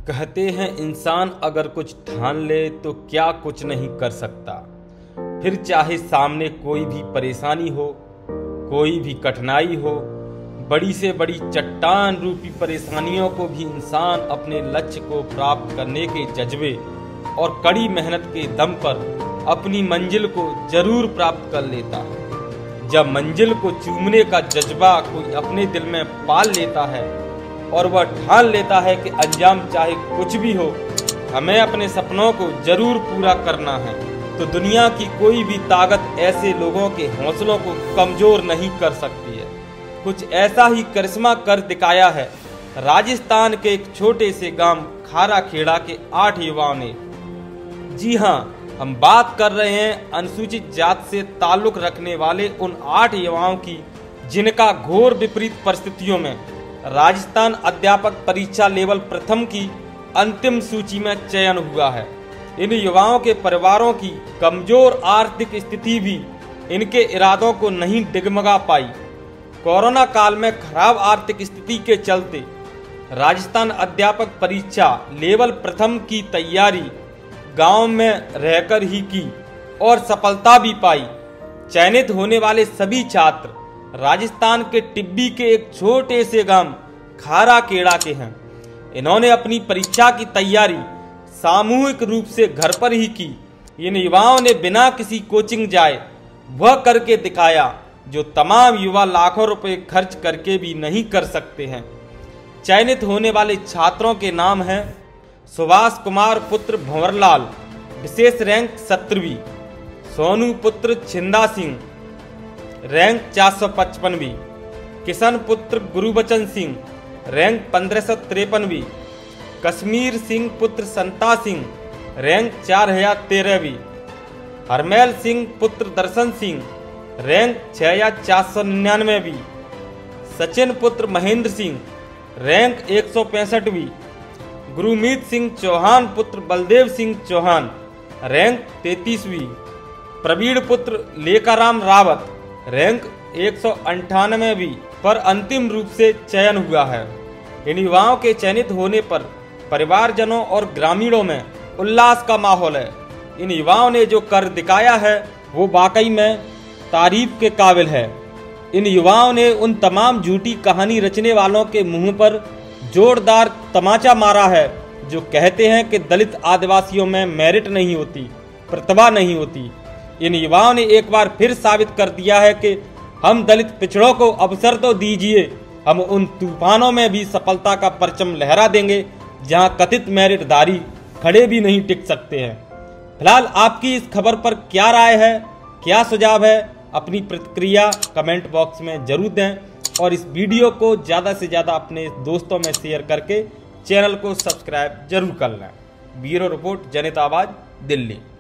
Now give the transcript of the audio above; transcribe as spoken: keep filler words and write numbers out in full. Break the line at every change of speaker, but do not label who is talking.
कहते हैं इंसान अगर कुछ ठान ले तो क्या कुछ नहीं कर सकता। फिर चाहे सामने कोई भी परेशानी हो, कोई भी कठिनाई हो, बड़ी से बड़ी चट्टान रूपी परेशानियों को भी इंसान अपने लक्ष्य को प्राप्त करने के जज्बे और कड़ी मेहनत के दम पर अपनी मंजिल को जरूर प्राप्त कर लेता है। जब मंजिल को चूमने का जज्बा कोई अपने दिल में पाल लेता है और वह ठान लेता है कि अंजाम चाहे कुछ भी हो, हमें अपने सपनों को जरूर पूरा करना है, तो दुनिया की कोई भी ताकत ऐसे लोगों के हौसलों को कमजोर नहीं कर सकती है। कुछ ऐसा ही करिश्मा कर दिखाया है राजस्थान के एक छोटे से गांव खारा खेड़ा के आठ युवाओं ने। जी हाँ, हम बात कर रहे हैं अनुसूचित जात से ताल्लुक रखने वाले उन आठ युवाओं की, जिनका घोर विपरीत परिस्थितियों में राजस्थान अध्यापक परीक्षा लेवल प्रथम की अंतिम सूची में चयन हुआ है। इन युवाओं के परिवारों की कमजोर आर्थिक स्थिति भी इनके इरादों को नहीं डिगमगा पाई। कोरोना काल में खराब आर्थिक स्थिति के चलते राजस्थान अध्यापक परीक्षा लेवल प्रथम की तैयारी गांव में रहकर ही की और सफलता भी पाई। चयनित होने वाले सभी छात्र राजस्थान के टिब्बी के एक छोटे से गांव खारा खेड़ा के हैं। इन्होंने अपनी परीक्षा की तैयारी सामूहिक रूप से घर पर ही की। इन युवाओं ने बिना किसी कोचिंग जाए वह करके दिखाया जो तमाम युवा लाखों रुपए खर्च करके भी नहीं कर सकते हैं। चयनित होने वाले छात्रों के नाम हैं सुभाष कुमार पुत्र भंवरलाल, विशेष रैंक सत्रहवीं, सोनू पुत्र छिंदा सिंह, रैंक चार सौ पचपनवीं, किशन पुत्र गुरुबचन सिंह, रैंक पंद्रह सौ तिरपनवीं, कश्मीर सिंह पुत्र संता सिंह, रैंक चार हजार तेरहवीं, हरमैल सिंह पुत्र दर्शन सिंह, रैंक छह हजार चार सौ निन्यानवेवीं, सचिन पुत्र महेंद्र सिंह, रैंक एक सौ पैंसठवीं, गुरुमीत सिंह चौहान पुत्र बलदेव सिंह चौहान, रैंक तैतीसवीं, प्रवीण पुत्र लेकाराम रावत, रैंक एक सौ अंठानवेवीं पर अंतिम रूप से चयन हुआ है। इन युवाओं के चयनित होने पर परिवारजनों और ग्रामीणों में उल्लास का माहौल है। इन युवाओं ने जो कर दिखाया है वो वाकई में तारीफ के काबिल है। इन युवाओं ने उन तमाम झूठी कहानी रचने वालों के मुंह पर जोरदार तमाचा मारा है जो कहते हैं कि दलित आदिवासियों में मेरिट नहीं होती, प्रतिभा नहीं होती। इन युवाओं ने एक बार फिर साबित कर दिया है कि हम दलित पिछड़ों को अवसर तो दीजिए, हम उन तूफानों में भी सफलता का परचम लहरा देंगे जहां कथित मेरिटधारी खड़े भी नहीं टिक सकते हैं। फिलहाल आपकी इस खबर पर क्या राय है, क्या सुझाव है, अपनी प्रतिक्रिया कमेंट बॉक्स में जरूर दें और इस वीडियो को ज़्यादा से ज़्यादा अपने दोस्तों में शेयर करके चैनल को सब्सक्राइब जरूर कर लें। ब्यूरो रिपोर्ट, जनता आवाज़, दिल्ली।